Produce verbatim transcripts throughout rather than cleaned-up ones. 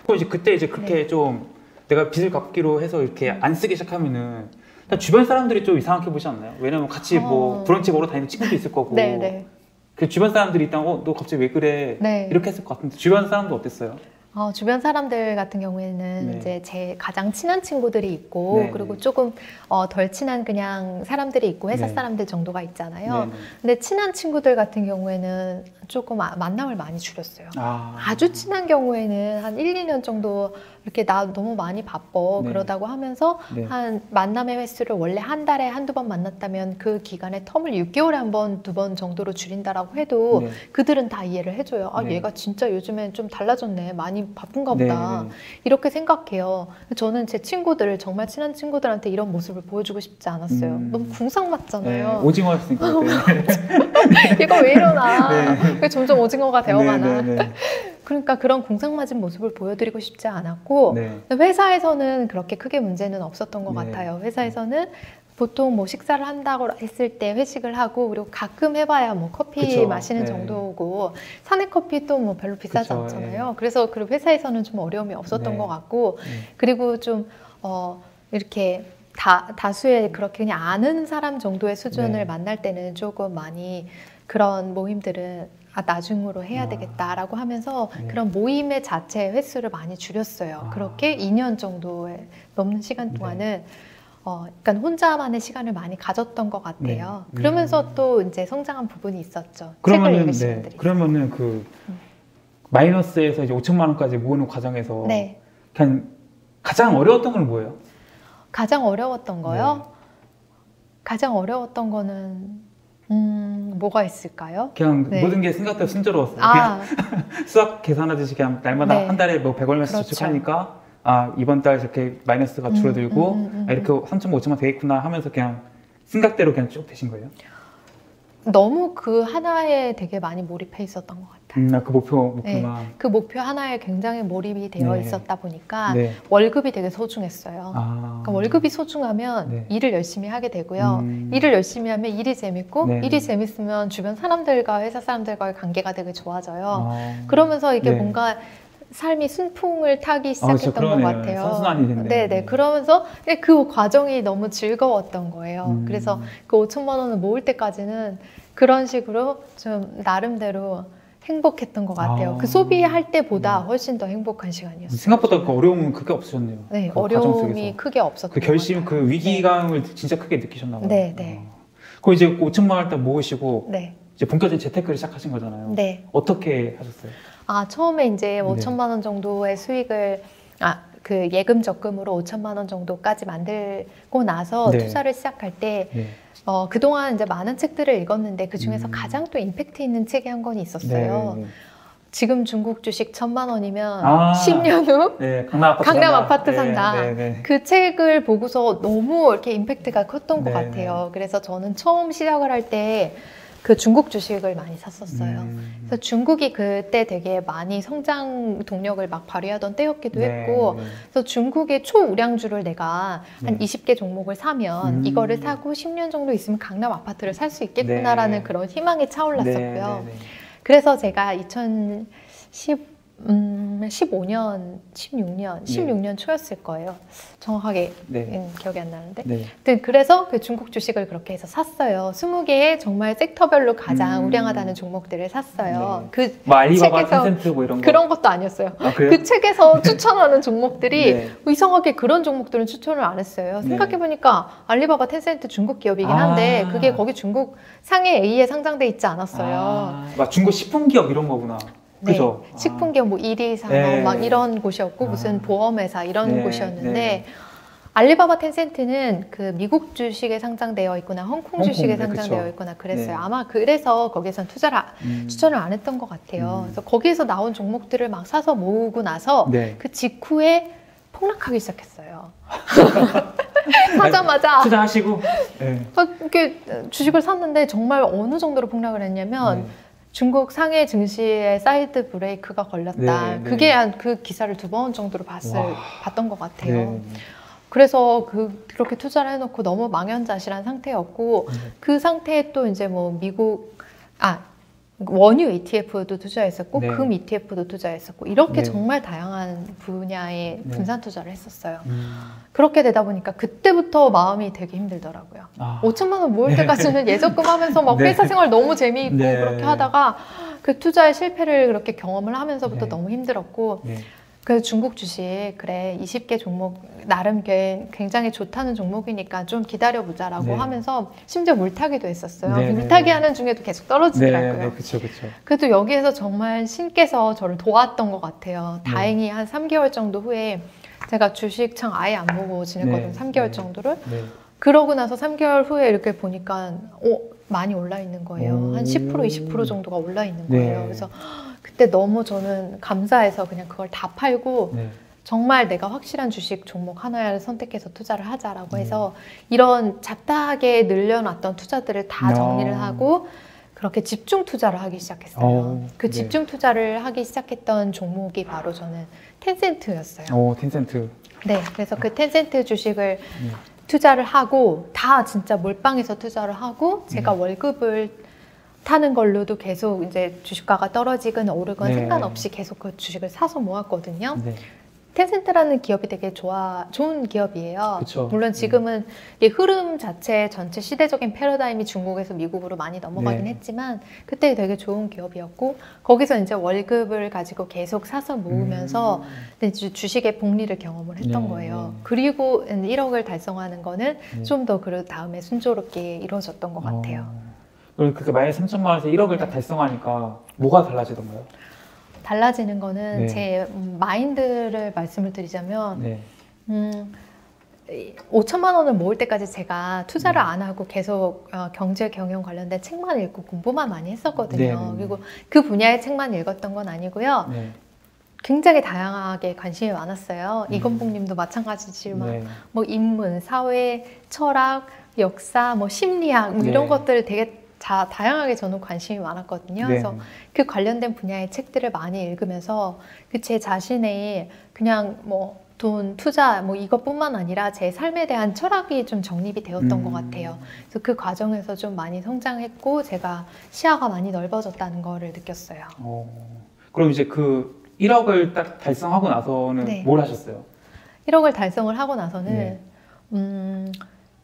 그럼 이제 그때 이제 그렇게 네. 좀 내가 빚을 갚기로 해서 이렇게 안 쓰기 시작하면은 주변 사람들이 좀 이상하게 보지 않나요? 왜냐면 같이 어... 뭐 브런치 먹으러 다니는 친구도 있을 거고. 네네. 그 주변 사람들이 일단 어, 너 갑자기 왜 그래? 네. 이렇게 했을 것 같은데 주변 사람도 어땠어요? 어, 주변 사람들 같은 경우에는 네. 이제 제 가장 친한 친구들이 있고 네. 그리고 조금 어, 덜 친한 그냥 사람들이 있고 회사 네. 사람들 정도가 있잖아요. 네. 근데 친한 친구들 같은 경우에는 조금 아, 만남을 많이 줄였어요. 아. 아주 친한 경우에는 한 일, 이 년 정도 이렇게 나 너무 많이 바빠 네. 그러다고 하면서 네. 한 만남의 횟수를 원래 한 달에 한두 번 만났다면 그 기간의 텀을 육 개월에 한 번, 두 번 정도로 줄인다라고 해도 네. 그들은 다 이해를 해줘요. 아, 네. 얘가 진짜 요즘엔 좀 달라졌네. 많이 바쁜가 보다. 네. 이렇게 생각해요. 저는 제 친구들, 정말 친한 친구들한테 이런 모습을 보여주고 싶지 않았어요. 음. 너무 궁상맞잖아요. 네. 오징어였으니까. 얘가 왜 이러나. 네. 왜 점점 오징어가 되어가나. 네, 네, 네. 그러니까 그런 공상맞은 모습을 보여드리고 싶지 않았고 네. 회사에서는 그렇게 크게 문제는 없었던 것 네. 같아요. 회사에서는 보통 뭐 식사를 한다고 했을 때 회식을 하고 그리고 가끔 해봐야 뭐 커피 그쵸. 마시는 네. 정도고 사내 커피 또 뭐 별로 비싸지 그쵸. 않잖아요. 네. 그래서 그 회사에서는 좀 어려움이 없었던 네. 것 같고 네. 그리고 좀 어, 이렇게 다, 다수의 그렇게 그냥 아는 사람 정도의 수준을 네. 만날 때는 조금 많이 그런 모임들은 아, 나중으로 해야 아. 되겠다라고 하면서 네. 그런 모임의 자체 횟수를 많이 줄였어요. 아. 그렇게 이 년 정도의 넘는 시간 네. 동안은 어, 약간 혼자만의 시간을 많이 가졌던 것 같아요. 네. 그러면서 음. 또 이제 성장한 부분이 있었죠. 그러면은 책을 읽을 네. 시간들이. 그러면은 그 음. 마이너스에서 이제 오천만 원까지 모으는 과정에서 네. 그냥 가장 어려웠던 건 뭐예요? 가장 어려웠던 거요? 네. 가장 어려웠던 거는 음, 뭐가 있을까요? 그냥 네. 모든 게 생각보다 순조로웠어요. 아, 그냥 수학 계산하듯이 그냥 날마다 네. 한 달에 뭐 백 얼마씩 그렇죠. 저축하니까 아 이번 달 이렇게 마이너스가 음, 줄어들고 음, 음, 음, 아, 이렇게 삼천만 오천만 되겠구나 하면서 그냥 생각대로 그냥 쭉 되신 거예요? 너무 그 하나에 되게 많이 몰입해 있었던 것 같아요. 음, 그 목표 네, 목표만. 그 목표 하나에 굉장히 몰입이 되어 네. 있었다 보니까 네. 월급이 되게 소중했어요. 아. 그러니까 월급이 소중하면 네. 일을 열심히 하게 되고요. 음. 일을 열심히 하면 일이 재밌고 네. 일이 재밌으면 주변 사람들과 회사 사람들과의 관계가 되게 좋아져요. 아. 그러면서 이게 네. 뭔가 삶이 순풍을 타기 진짜 시작했던 것 그러네요. 같아요. 선순환이 됐네요. 네네. 그러면서 그 과정이 너무 즐거웠던 거예요. 음. 그래서 그 오천만 원을 모을 때까지는 그런 식으로 좀 나름대로 행복했던 것 같아요. 아. 그 소비할 때보다 네. 훨씬 더 행복한 시간이었어요. 생각보다 그 어려움은 크게 없으셨네요. 네, 그 과정 어려움이 속에서. 크게 없었던 그 결심, 것 같아요. 그 위기감을 진짜 크게 느끼셨나 봐요. 네, 네. 어. 그럼 이제 오천만 원 일단 모으시고 네. 이제 본격적인 재테크를 시작하신 거잖아요. 네. 어떻게 하셨어요? 아, 처음에 이제 네. 오천만 원 정도의 수익을 아, 그 예금 적금으로 오천만 원 정도까지 만들고 나서 네. 투자를 시작할 때 네. 어, 그동안 이제 많은 책들을 읽었는데 그 중에서 음. 가장 또 임팩트 있는 책이 한 권 있었어요. 네. 지금 중국 주식 천만 원이면 아. 십 년 후 네, 강남 아파트 강남 산다. 아파트 네, 산다. 네, 네. 그 책을 보고서 너무 이렇게 임팩트가 컸던 것 네, 같아요. 그래서 저는 처음 시작을 할 때 그 중국 주식을 많이 샀었어요. 음. 그래서 중국이 그때 되게 많이 성장 동력을 막 발휘하던 때였기도 네, 했고 네. 그래서 중국의 초우량주를 내가 한 네. 이십 개 종목을 사면 음. 이거를 사고 십 년 정도 있으면 강남 아파트를 살 수 있겠구나라는 네. 그런 희망이 차올랐었고요. 네, 네, 네. 그래서 제가 이천십, 음, 십오 년, 십육 년, 십육 년 초였을 거예요. 정확하게 네. 음, 기억이 안 나는데. 네. 아무튼 그래서 그 중국 주식을 그렇게 해서 샀어요. 스무 개의 정말 섹터별로 가장 음. 우량하다는 종목들을 샀어요. 네. 그 뭐 알리바바, 책에서- 텐센트 뭐 이런 거. 그런 것도 아니었어요. 아, 그래요? 그 책에서 추천하는 종목들이 네. 이상하게 그런 종목들은 추천을 안 했어요. 네. 생각해보니까 알리바바, 텐센트 중국 기업이긴 한데 아. 그게 거기 중국 상해 A에 상장돼 있지 않았어요. 아, 막 중국 식품 기업 이런 거구나. 네, 그죠? 식품기업 뭐 일이산업 네. 막 이런 곳이었고 아. 무슨 보험회사 이런 네, 곳이었는데 네. 알리바바 텐센트는 그 미국 주식에 상장되어 있거나 홍콩, 홍콩, 주식에 네, 상장되어 그쵸. 있거나 그랬어요. 네. 아마 그래서 거기선 투자를 아- 음. 추천을 안 했던 것 같아요. 음. 그래서 거기에서 나온 종목들을 막 사서 모으고 나서 네. 그 직후에 폭락하기 시작했어요. 사자마자 투자하시고. 네. 아, 이렇게 주식을 샀는데 정말 어느 정도로 폭락을 했냐면 네. 중국 상해 증시에 사이드 브레이크가 걸렸다. 네, 네. 그게 한 그 기사를 두 번 정도로 봤을, 와. 봤던 것 같아요. 네. 그래서 그, 그렇게 투자를 해놓고 너무 망연자실한 상태였고, 네. 그 상태에 또 이제 뭐 미국, 아, 원유 이티에프도 투자했었고 네. 금 이티에프도 투자했었고 이렇게 네. 정말 다양한 분야에 네. 분산 투자를 했었어요. 음. 그렇게 되다 보니까 그때부터 마음이 되게 힘들더라고요. 아. 오천만 원 모을 네. 때까지는 예적금 하면서 막 네. 회사 생활 너무 재미있고 네. 그렇게 하다가 그 투자의 실패를 그렇게 경험을 하면서부터 네. 너무 힘들었고 네. 그래서 중국 주식 그래 이십 개 종목 나름 꽤 굉장히 좋다는 종목이니까 좀 기다려보자라고 네. 하면서 심지어 물타기도 했었어요. 네, 물타기 네. 하는 중에도 계속 네, 떨어지더라고요. 네, 그렇죠, 그렇죠. 그래도 여기에서 정말 신께서 저를 도왔던 것 같아요. 네. 다행히 한 삼 개월 정도 후에 제가 주식창 아예 안 보고 지냈거든요. 네, 삼 개월 네. 정도를. 네. 그러고 나서 삼 개월 후에 이렇게 보니까 어, 많이 올라 있는 거예요. 오. 한 십 퍼센트, 이십 퍼센트 정도가 올라 있는 네. 거예요. 그래서 그때 너무 저는 감사해서 그냥 그걸 다 팔고 네. 정말 내가 확실한 주식 종목 하나를 선택해서 투자를 하자라고 네. 해서 이런 잡다하게 늘려놨던 투자들을 다 아. 정리를 하고 그렇게 집중 투자를 하기 시작했어요. 오, 그 네. 집중 투자를 하기 시작했던 종목이 바로 저는 텐센트였어요. 오, 텐센트. 네, 그래서 그 텐센트 주식을 네. 투자를 하고 다 진짜 몰빵해서 투자를 하고 제가 네. 월급을 타는 걸로도 계속 이제 주식가가 떨어지건 오르건 네. 상관없이 계속 그 주식을 사서 모았거든요. 네. 텐센트라는 기업이 되게 좋아, 좋은 기업이에요. 그쵸. 물론 지금은 이 흐름 자체 전체 시대적인 패러다임이 중국에서 미국으로 많이 넘어가긴 네. 했지만 그때 되게 좋은 기업이었고 거기서 이제 월급을 가지고 계속 사서 모으면서 음. 근데 이제 주식의 복리를 경험을 했던 네. 거예요. 그리고 일억을 달성하는 거는 네. 좀 더 그 다음에 순조롭게 이루어졌던 것 같아요. 어. 그럼 그렇게 만약에 삼천만 원에서 일억을 딱 달성하니까 뭐가 달라지던가요? 달라지는 거는 네. 제 음, 마인드를 말씀을 드리자면 네. 음, 오천만 원을 모을 때까지 제가 투자를 네. 안 하고 계속 어, 경제 경영 관련된 책만 읽고 공부만 많이 했었거든요. 네, 네, 네. 그리고 그 분야의 책만 읽었던 건 아니고요. 네. 굉장히 다양하게 관심이 많았어요. 음. 이건복 님도 마찬가지지만 네. 뭐 인문, 사회, 철학, 역사, 뭐 심리학 뭐 네. 이런 것들을 되게 자, 다양하게 저는 관심이 많았거든요. 네. 그래서 그 관련된 분야의 책들을 많이 읽으면서 그 제 자신의 그냥 뭐 돈, 투자 뭐 이것뿐만 아니라 제 삶에 대한 철학이 좀 정립이 되었던 음. 것 같아요. 그래서 그 과정에서 좀 많이 성장했고 제가 시야가 많이 넓어졌다는 거를 느꼈어요. 어. 그럼 이제 그 일억을 딱 달성하고 나서는 네. 뭘 하셨어요? 일억을 달성을 하고 나서는 네. 음,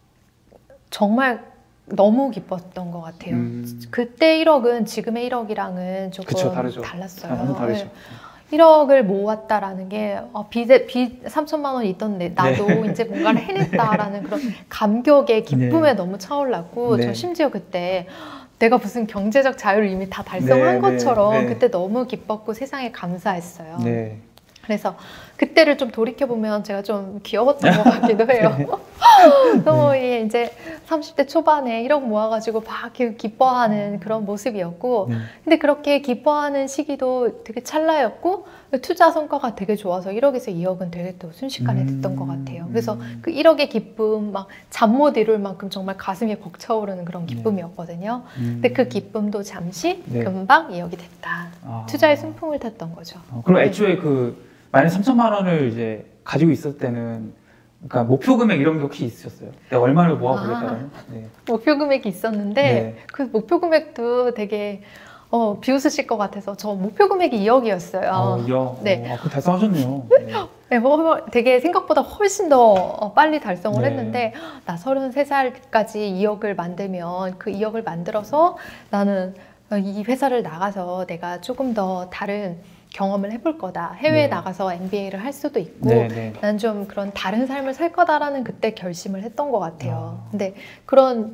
정말 너무 기뻤던 것 같아요. 음. 그때 일억은 지금의 일억이랑은 조금 그쵸, 다르죠. 달랐어요. 완전 다르죠. 네. 일억을 모았다라는 게 어, 빚에 빚 삼천만 원 있던 내 나도 네. 이제 뭔가를 해냈다라는 그런 감격에 기쁨에 네. 너무 차올랐고 네. 저 심지어 그때 내가 무슨 경제적 자유를 이미 다 달성한 네, 것처럼 네, 네. 그때 너무 기뻤고 세상에 감사했어요. 네. 그래서 그때를 좀 돌이켜보면 제가 좀 귀여웠던 것 같기도 해요. 너무 예, 이제 삼십 대 초반에 일억 모아가지고 막 이렇게 기뻐하는 그런 모습이었고 네. 근데 그렇게 기뻐하는 시기도 되게 찰나였고 투자 성과가 되게 좋아서 일억에서 이억은 되게 또 순식간에 됐던 것 같아요. 그래서 그 일억의 기쁨 막 잠 못 이룰 만큼 정말 가슴이 벅차오르는 그런 기쁨이었거든요. 음. 근데 그 기쁨도 잠시 네. 금방 이억이 됐다. 아. 투자의 순풍을 탔던 거죠. 어, 그럼 애초에 그 만약 삼천만 원을 이제 가지고 있을 때는 그러니까 목표 금액 이런 게 혹시 있으셨어요? 내가 얼마를 모아보겠다는? 네. 목표 금액이 있었는데 네. 그 목표 금액도 되게 어, 비웃으실 것 같아서 저 목표 금액이 이억이었어요. 어, 이억. 네. 어, 아, 그 달성하셨네요. 네. 네, 뭐 되게 생각보다 훨씬 더 어, 빨리 달성을 네. 했는데 나 서른세 살까지 이억을 만들면 그 이억을 만들어서 나는 이 회사를 나가서 내가 조금 더 다른 경험을 해볼 거다. 해외에 네. 나가서 엠비에이를 할 수도 있고 네, 네. 난 좀 그런 다른 삶을 살 거다라는 그때 결심을 했던 것 같아요. 아. 근데 그런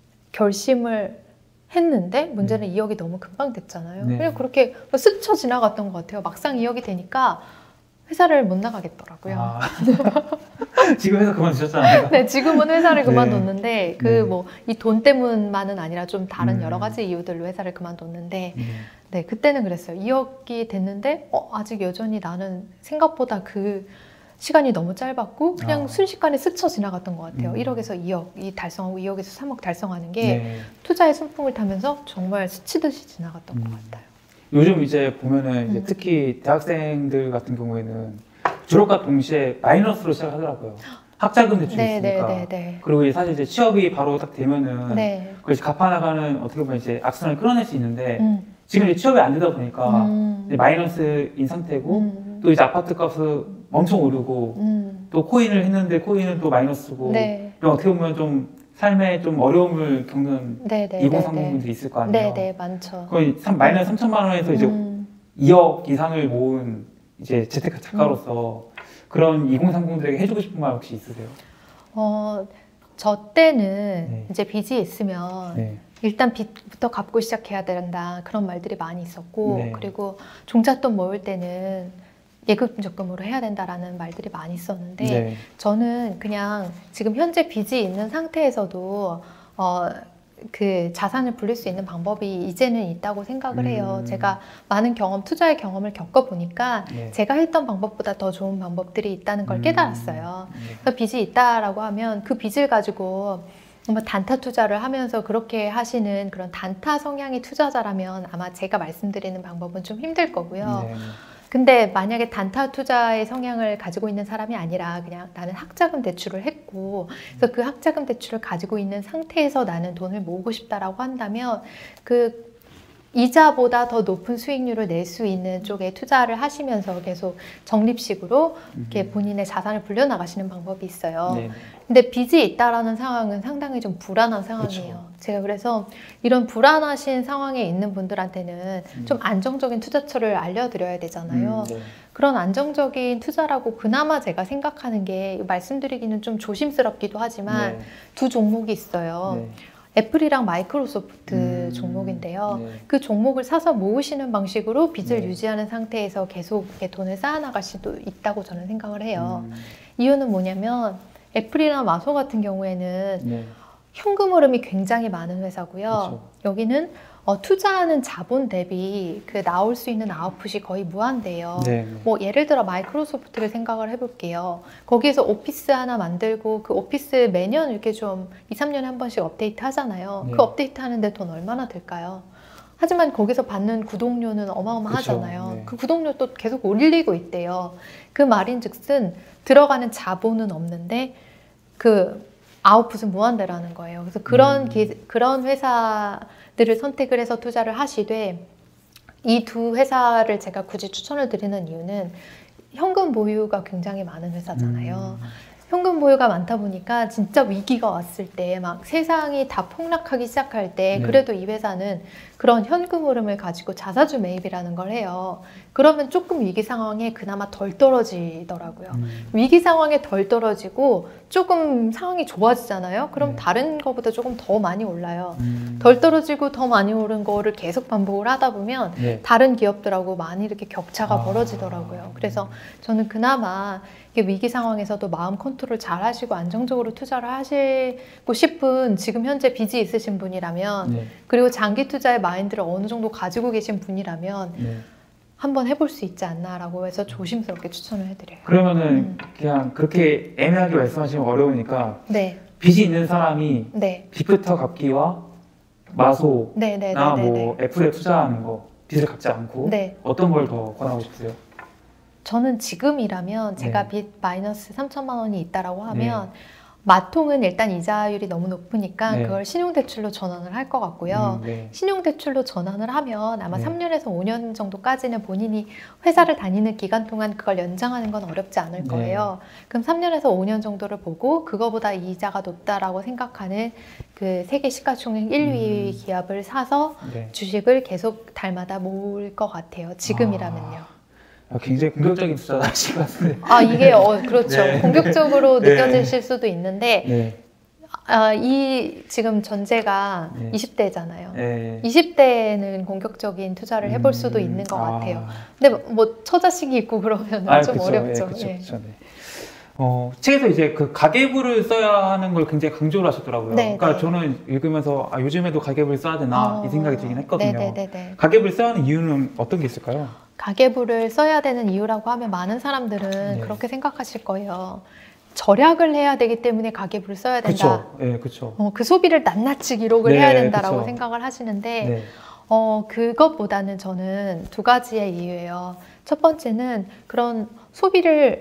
결심을 했는데 문제는 이억이 너무 금방 됐잖아요. 네. 그냥 그렇게 스쳐 지나갔던 것 같아요. 막상 이억이 되니까 회사를 못 나가겠더라고요. 아. 지금 회사 그만두셨잖아요. 네, 지금은 회사를 네. 그만뒀는데 그 네. 뭐 이 돈 때문만은 아니라 좀 다른 음. 여러 가지 이유들로 회사를 그만뒀는데 네. 네, 그때는 그랬어요. 이억이 됐는데 어, 아직 여전히 나는 생각보다 그 시간이 너무 짧았고 그냥 아. 순식간에 스쳐 지나갔던 것 같아요. 음. 일억에서 이억 이 달성하고 이억에서 삼억 달성하는 게 네. 투자의 순풍을 타면서 정말 스치듯이 지나갔던 음. 것 같아요. 요즘 이제 보면은 이제 음. 특히 대학생들 같은 경우에는 졸업과 동시에 마이너스로 시작하더라고요. 학자금 대출이 네, 네, 있으니까. 네, 네. 그리고 이제 사실 이제 취업이 바로 딱 되면은 네. 그걸 이제 갚아나가는 어떻게 보면 이제 악순환을 끌어낼 수 있는데 음. 지금 이제 취업이 안 되다 보니까 음. 이제 마이너스인 상태고 음. 또 이제 아파트 값은 엄청 오르고 음. 또 코인을 했는데 코인은 또 마이너스고 네. 이런 어떻게 보면 좀 삶에 좀 어려움을 겪는 네, 네, 이공삼공분들이 네, 네. 있을 거 아니에요. 네, 네, 많죠. 거의 삼- 마이너스 삼천만 원에서 이제 음. 이억 이상을 모은 이제 재테크 작가로서 음. 그런 이공삼공들에게 해주고 싶은 말 혹시 있으세요? 어, 저 때는 네. 이제 빚이 있으면 네. 일단 빚부터 갚고 시작해야 된다 그런 말들이 많이 있었고 네. 그리고 종잣돈 모을 때는 예금 적금으로 해야 된다라는 말들이 많이 있었는데 네. 저는 그냥 지금 현재 빚이 있는 상태에서도 어, 그 자산을 불릴 수 있는 방법이 이제는 있다고 생각을 해요. 음. 제가 많은 경험, 투자의 경험을 겪어보니까 네. 제가 했던 방법보다 더 좋은 방법들이 있다는 걸 음. 깨달았어요. 네. 그래서 빚이 있다라고 하면 그 빚을 가지고 뭐 단타 투자를 하면서 그렇게 하시는 그런 단타 성향의 투자자라면 아마 제가 말씀드리는 방법은 좀 힘들 거고요. 네. 근데 만약에 단타 투자의 성향을 가지고 있는 사람이 아니라 그냥 나는 학자금 대출을 했고 그래서 그 학자금 대출을 가지고 있는 상태에서 나는 돈을 모으고 싶다라고 한다면 그 이자보다 더 높은 수익률을 낼 수 있는 쪽에 투자를 하시면서 계속 적립식으로 이렇게 본인의 자산을 불려나가시는 방법이 있어요. 네. 근데 빚이 있다라는 상황은 상당히 좀 불안한 상황이에요. 그쵸. 제가 그래서 이런 불안하신 상황에 있는 분들한테는 음. 좀 안정적인 투자처를 알려드려야 되잖아요. 음, 네. 그런 안정적인 투자라고 그나마 제가 생각하는 게 말씀드리기는 좀 조심스럽기도 하지만 네. 두 종목이 있어요. 네. 애플이랑 마이크로소프트 음, 종목인데요. 네. 그 종목을 사서 모으시는 방식으로 빚을 네. 유지하는 상태에서 계속 이렇게 돈을 쌓아나갈 수도 있다고 저는 생각을 해요. 음, 이유는 뭐냐면 애플이나 마소 같은 경우에는 네. 현금 흐름이 굉장히 많은 회사고요. 그쵸. 여기는 어, 투자하는 자본 대비 그 나올 수 있는 아웃풋이 거의 무한대요. 네. 뭐 예를 들어 마이크로소프트를 생각을 해볼게요. 거기에서 오피스 하나 만들고 그 오피스 매년 이렇게 좀 이, 삼 년에 한 번씩 업데이트 하잖아요. 네. 그 업데이트 하는데 돈 얼마나 들까요? 하지만 거기서 받는 구독료는 어마어마하잖아요. 그쵸, 네. 그 구독료도 계속 올리고 있대요. 그 말인즉슨 들어가는 자본은 없는데 그 아웃풋은 무한대라는 거예요. 그래서 그런 음. 기, 그런 회사들을 선택을 해서 투자를 하시되 이 두 회사를 제가 굳이 추천을 드리는 이유는 현금 보유가 굉장히 많은 회사잖아요. 음. 현금 보유가 많다 보니까 진짜 위기가 왔을 때 막 세상이 다 폭락하기 시작할 때 네. 그래도 이 회사는 그런 현금 흐름을 가지고 자사주 매입이라는 걸 해요. 그러면 조금 위기 상황에 그나마 덜 떨어지더라고요. 음. 위기 상황에 덜 떨어지고 조금 상황이 좋아지잖아요. 그럼 네. 다른 거보다 조금 더 많이 올라요. 음. 덜 떨어지고 더 많이 오른 거를 계속 반복을 하다 보면 네. 다른 기업들하고 많이 이렇게 격차가 아. 벌어지더라고요. 그래서 저는 그나마 이게 위기 상황에서도 마음 컨트롤 잘 하시고 안정적으로 투자를 하시고 싶은 지금 현재 빚이 있으신 분이라면 네. 그리고 장기 투자의 마인드를 어느 정도 가지고 계신 분이라면 네. 한번 해볼 수 있지 않나라고 해서 조심스럽게 추천을 해드려요. 그러면은 음. 그냥 그렇게 애매하게 말씀하시면 어려우니까 네, 빚이 있는 사람이 네, 빚부터 갚기와 마소나 네, 네, 네, 네, 뭐 애플에 투자하는 거 빚을 갚지 않고 네. 어떤 걸 더 권하고 싶으세요? 저는 지금이라면 제가 네. 빚 마이너스 삼천만 원이 있다라고 하면 마통은 일단 이자율이 너무 높으니까 네. 그걸 신용대출로 전환을 할 것 같고요. 음, 네. 신용대출로 전환을 하면 아마 네. 삼 년에서 오 년 정도까지는 본인이 회사를 다니는 기간 동안 그걸 연장하는 건 어렵지 않을 네. 거예요. 그럼 삼 년에서 오 년 정도를 보고 그거보다 이자가 높다라고 생각하는 그 세계 시가총액 일 위 음. 기업을 사서 네. 주식을 계속 달마다 모을 것 같아요. 지금이라면요. 아, 굉장히 공격적인 투자를 하실 것 같은데. 아, 이게, 어, 그렇죠. 네. 공격적으로 네. 느껴지실 수도 있는데, 네. 아, 이, 지금 전제가 네. 이십 대잖아요. 네. 이십 대에는 공격적인 투자를 해볼 수도 음, 있는 것 아. 같아요. 근데 뭐, 처자식이 있고 그러면 아, 좀 그쵸. 어렵죠. 네, 그쵸, 예. 그쵸, 네. 어, 책에서 이제 그 가계부를 써야 하는 걸 굉장히 강조를 하셨더라고요. 네, 그러니까 네. 저는 읽으면서 아, 요즘에도 가계부를 써야 되나 어, 이 생각이 들긴 했거든요. 네네네네. 가계부를 써야 하는 이유는 어떤 게 있을까요? 가계부를 써야 되는 이유라고 하면 많은 사람들은 네. 그렇게 생각하실 거예요. 절약을 해야 되기 때문에 가계부를 써야 된다. 그쵸. 네, 그쵸. 어, 그 소비를 낱낱이 기록을 네, 해야 된다라고 그쵸. 생각을 하시는데, 네. 어, 그것보다는 저는 두 가지의 이유예요. 첫 번째는 그런 소비를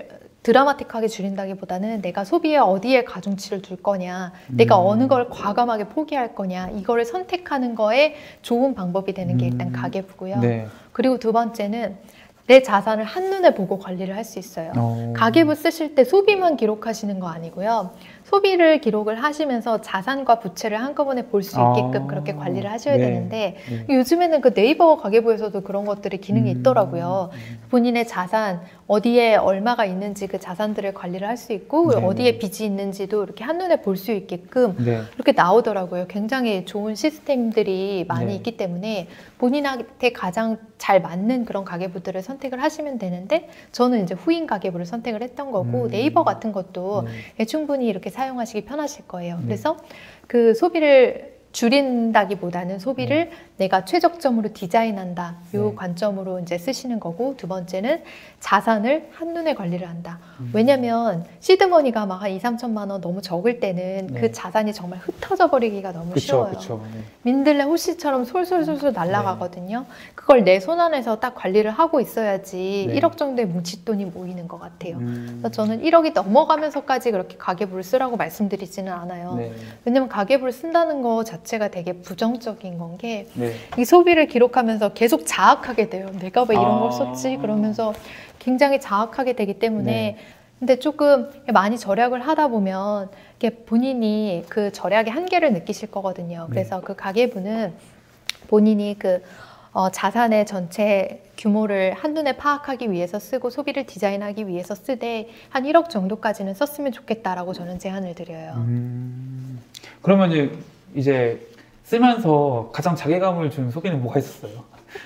드라마틱하게 줄인다기보다는 내가 소비에 어디에 가중치를 둘 거냐, 내가 음. 어느 걸 과감하게 포기할 거냐, 이거를 선택하는 거에 좋은 방법이 되는 게 일단 음. 가계부고요. 네. 그리고 두 번째는 내 자산을 한눈에 보고 관리를 할 수 있어요. 어. 가계부 쓰실 때 소비만 기록하시는 거 아니고요. 소비를 기록을 하시면서 자산과 부채를 한꺼번에 볼 수 있게끔 아. 그렇게 관리를 하셔야 네. 되는데 네. 요즘에는 그 네이버 가계부에서도 그런 것들이 기능이 음. 있더라고요. 본인의 자산, 어디에 얼마가 있는지 그 자산들을 관리를 할 수 있고 네, 어디에 네. 빚이 있는지도 이렇게 한눈에 볼 수 있게끔 네. 이렇게 나오더라고요. 굉장히 좋은 시스템들이 많이 네. 있기 때문에 본인한테 가장 잘 맞는 그런 가계부들을 선택을 하시면 되는데 저는 이제 후인 가계부를 선택을 했던 거고 음. 네이버 같은 것도 네. 충분히 이렇게 사용하시기 편하실 거예요. 네. 그래서 그 소비를 줄인다기보다는 소비를 네. 내가 최적점으로 디자인한다. 이 네. 관점으로 이제 쓰시는 거고 두 번째는 자산을 한눈에 관리를 한다. 음. 왜냐면 시드머니가 막 한 이, 삼천만 원 너무 적을 때는 네. 그 자산이 정말 흩어져 버리기가 너무 그쵸, 쉬워요. 그쵸. 네. 민들레 호씨처럼 솔솔솔솔 날아가거든요. 그걸 내 손 안에서 딱 관리를 하고 있어야지 네. 일억 정도의 뭉칫돈이 모이는 것 같아요. 음. 그래서 저는 일억이 넘어가면서까지 그렇게 가계부를 쓰라고 말씀드리지는 않아요. 네. 왜냐면 가계부를 쓴다는 거 자체가 되게 부정적인 건 게 이 네. 소비를 기록하면서 계속 자학하게 돼요. 내가 왜 이런 아. 걸 썼지? 그러면서 굉장히 자학하게 되기 때문에 네. 근데 조금 많이 절약을 하다 보면 이게 본인이 그 절약의 한계를 느끼실 거거든요. 네. 그래서 그 가계부는 본인이 그 어, 자산의 전체 규모를 한눈에 파악하기 위해서 쓰고 소비를 디자인하기 위해서 쓰되 한 일억 정도까지는 썼으면 좋겠다라고 저는 제안을 드려요. 음. 그러면 이제, 이제 쓰면서 가장 자괴감을 준 소비는 뭐가 있었어요?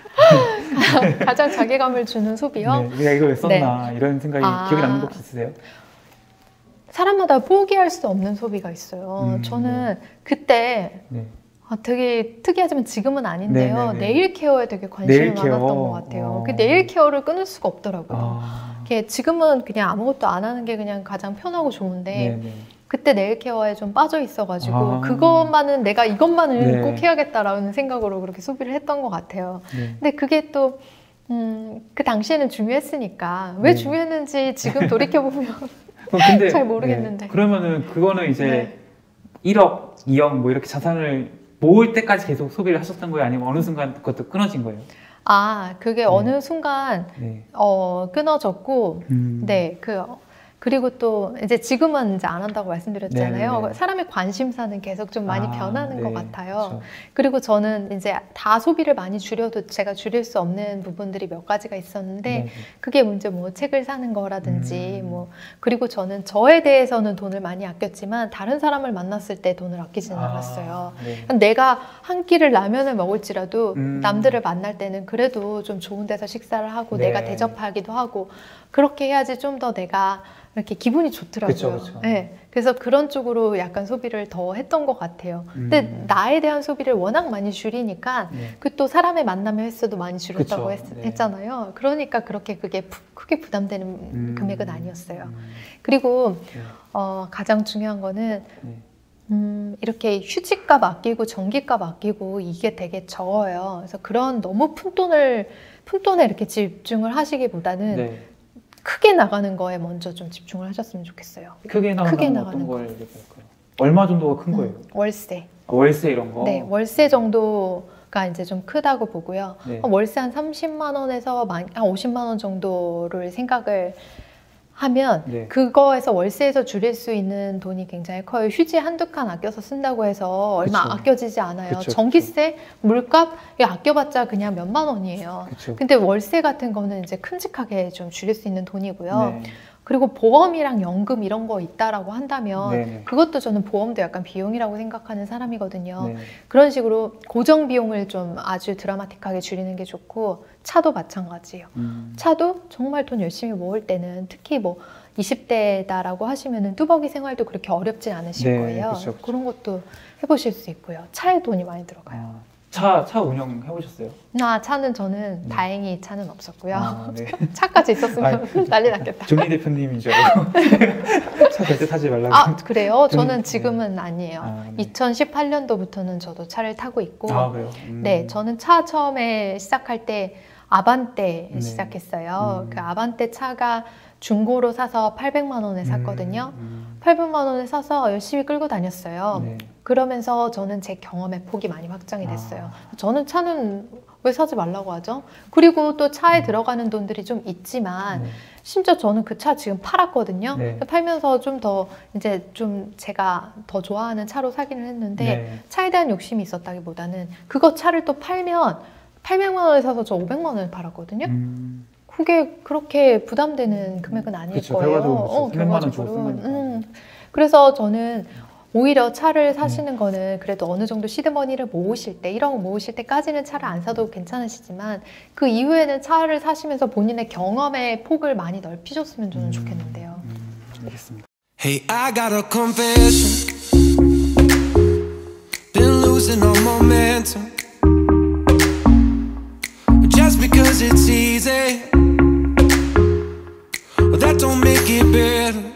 가장 자괴감을 주는 소비요? 네, 내가 이걸 왜 썼나 이런 생각이 아. 기억에 남는 거 혹시 있으세요? 사람마다 포기할 수 없는 소비가 있어요. 음, 저는 그때 네. 아, 되게 특이하지만 지금은 아닌데요. 네네네. 네일 케어에 되게 관심이 네일 케어. 많았던 것 같아요. 어. 그 네일 케어를 끊을 수가 없더라고요. 아. 이게 지금은 그냥 아무것도 안 하는 게 그냥 가장 편하고 좋은데 네네. 그때 네일 케어에 좀 빠져 있어가지고 아. 그것만은 내가 이것만은 네. 꼭 해야겠다라는 생각으로 그렇게 소비를 했던 것 같아요. 네. 근데 그게 또 음, 그 당시에는 중요했으니까 왜 네. 중요했는지 지금 돌이켜보면 어, 근데, 잘 모르겠는데. 네. 그러면은 그거는 이제 네. 일억, 이억 뭐 이렇게 자산을 모을 때까지 계속 소비를 하셨던 거예요? 아니면 어느 순간 그것도 끊어진 거예요? 아, 그게 네. 어느 순간 네. 어, 끊어졌고 음. 네, 그 그리고 또 이제 지금은 이제 안 한다고 말씀드렸잖아요. 네네네. 사람의 관심사는 계속 좀 많이 아, 변하는 네. 것 같아요. 그쵸. 그리고 저는 이제 다 소비를 많이 줄여도 제가 줄일 수 없는 부분들이 몇 가지가 있었는데 네. 그게 문제 뭐 책을 사는 거라든지 음. 뭐 그리고 저는 저에 대해서는 돈을 많이 아꼈지만 다른 사람을 만났을 때 돈을 아끼지는 아, 않았어요. 네. 내가 한 끼를 라면을 먹을지라도 음. 남들을 만날 때는 그래도 좀 좋은 데서 식사를 하고 네. 내가 대접하기도 하고 그렇게 해야지 좀 더 내가 이렇게 기분이 좋더라고요. 그쵸, 그쵸. 네, 그래서 그런 쪽으로 약간 소비를 더 했던 것 같아요. 근데 음. 나에 대한 소비를 워낙 많이 줄이니까 네. 그 또 사람의 만남의 횟수도 많이 줄였다고 그쵸, 했, 네. 했잖아요. 그러니까 그렇게 그게 부, 크게 부담되는 음. 금액은 아니었어요. 음. 그리고 네. 어, 가장 중요한 거는 네. 음, 이렇게 휴지값 아끼고 전기값 아끼고 이게 되게 적어요. 그래서 그런 너무 푼돈을 푼돈에 이렇게 집중을 하시기보다는 네. 크게 나가는 거에 먼저 좀 집중을 하셨으면 좋겠어요. 크게 나가는 크게 건 나가는 어떤 거. 걸 얘기할까요? 얼마 정도가 큰 거예요? 음, 월세. 아, 월세 이런 거? 네, 월세 정도가 이제 좀 크다고 보고요. 네. 한 월세 한 삼십만 원에서 만- 한 오십만 원 정도를 생각을 하면 네. 그거에서 월세에서 줄일 수 있는 돈이 굉장히 커요. 휴지 한두 칸 아껴서 쓴다고 해서 얼마 그쵸. 아껴지지 않아요. 그쵸, 전기세, 물값 이거 아껴봤자 그냥 몇만 원이에요. 그쵸. 근데 월세 같은 거는 이제 큼직하게 좀 줄일 수 있는 돈이고요. 네. 그리고 보험이랑 연금 이런 거 있다라고 한다면 네네. 그것도 저는 보험도 약간 비용이라고 생각하는 사람이거든요. 네. 그런 식으로 고정 비용을 좀 아주 드라마틱하게 줄이는 게 좋고 차도 마찬가지예요. 음. 차도 정말 돈 열심히 모을 때는 특히 뭐 이십 대다라고 하시면은 뚜벅이 생활도 그렇게 어렵진 않으실 네, 거예요. 그쵸, 그쵸. 그런 것도 해보실 수 있고요. 차에 돈이 많이 들어가요. 아, 차, 차 운영 해보셨어요? 아, 차는 저는 네. 다행히 차는 없었고요. 아, 네. 차까지 있었으면 난리 났겠다. 종리 대표님인 줄 알고 차 절대 타지 말라고. 아, 그래요? 저는 네. 지금은 아니에요. 아, 네. 이천십팔 년도부터는 저도 차를 타고 있고 아, 그래요? 음. 네, 저는 차 처음에 시작할 때 아반떼 네. 시작했어요. 음. 그 아반떼 차가 중고로 사서 팔백만 원에 샀거든요. 음, 팔백만 원에 사서 열심히 끌고 다녔어요. 네. 그러면서 저는 제 경험의 폭이 많이 확장이 됐어요. 아. 저는 차는 왜 사지 말라고 하죠? 그리고 또 차에 음. 들어가는 돈들이 좀 있지만 네. 심지어 저는 그 차 지금 팔았거든요. 네. 팔면서 좀 더 이제 좀 제가 더 좋아하는 차로 사기는 했는데 네. 차에 대한 욕심이 있었다기보다는 그거 차를 또 팔면 팔백만 원에 사서 저 오백만 원에 팔았거든요. 음, 그게 그렇게 부담되는 금액은 아닐 그쵸, 거예요. 결과적으로 어, 삼백만 원 주고 결과적으로. 쓴 거니까. 음. 그래서 저는 오히려 차를 사시는 거는 그래도 어느 정도 시드머니를 모으실 때 일억 모으실 때까지는 차를 안 사도 괜찮으시지만 그 이후에는 차를 사시면서 본인의 경험의 폭을 많이 넓히셨으면 저는 음, 좋겠는데요. 음, 알겠습니다. Hey, I got a confession. Been losing all momentum. Just because it's easy, well, that don't make it better.